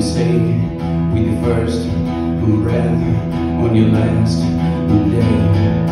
say with your first breath on your last day.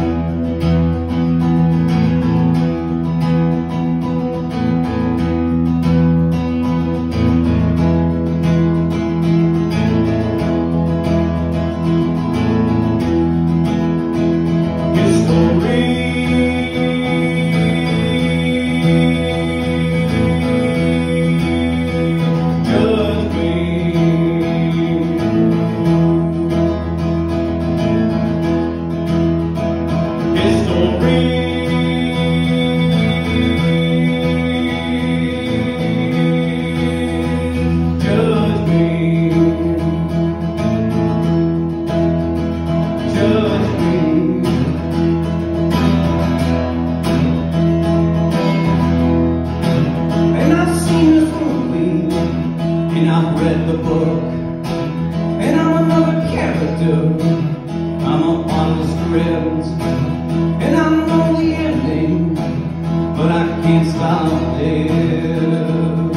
And I've read the book, and I'm another character. I'm a part of the script, and I know the ending, but I can't stop there.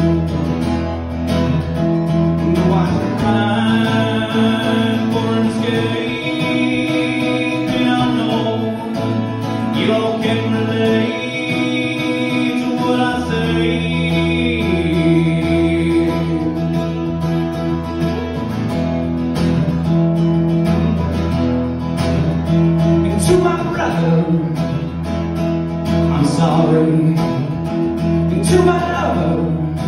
No, I tried for an escape, and I know you all can relate to what I say. I'm sorry. And to my lover,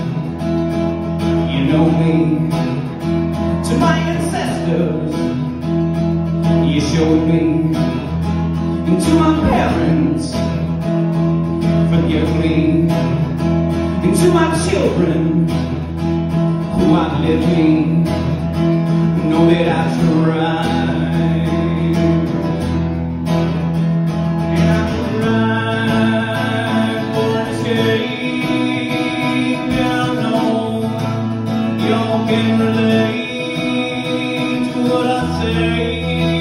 you know me. To my ancestors, you showed me. And to my parents, forgive me. And to my children who outlived me, know that I tried. Can relate to what I say.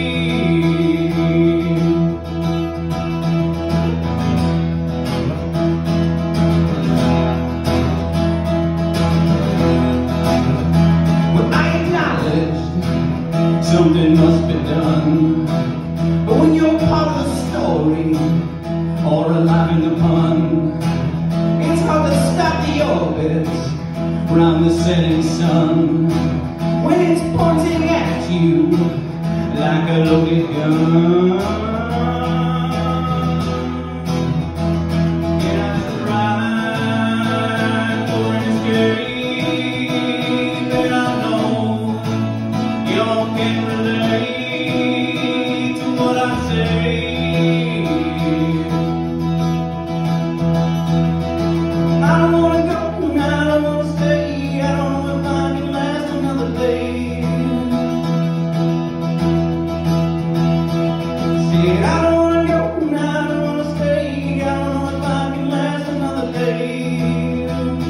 Well, I acknowledge something must be done, but when you're part of the story or alive in the pun, it's hard to stop the orbits around the setting sun when it's pointing at you like a loaded gun. And I tried for an escape, and I know y'all can relate to what I say. I don't wanna go, and I don't wanna stay. I don't wanna go, and I don't wanna stay. I don't know if I can last another day.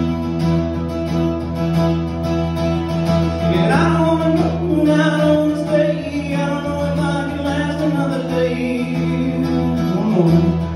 And I don't wanna go, and I don't wanna stay. I don't know if I can last another day. One more.